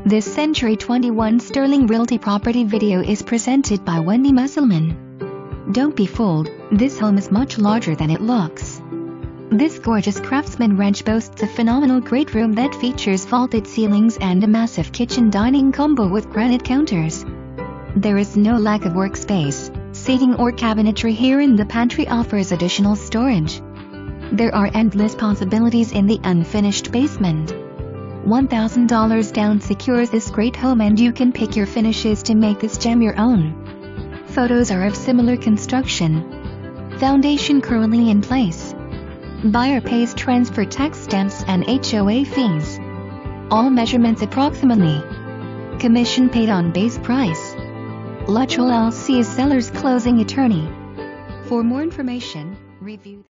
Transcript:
This Century 21 Sterling Realty property video is presented by Wendy Musselman. Don't be fooled, this home is much larger than it looks. This gorgeous Craftsman ranch boasts a phenomenal great room that features vaulted ceilings and a massive kitchen dining combo with granite counters. There is no lack of workspace, seating or cabinetry here, and the pantry offers additional storage. There are endless possibilities in the unfinished basement. $1,000 down secures this great home, and you can pick your finishes to make this gem your own. Photos are of similar construction. Foundation currently in place. Buyer pays transfer tax stamps and HOA fees. All measurements approximately. Commission paid on base price. Luttrell LC is seller's closing attorney. For more information, review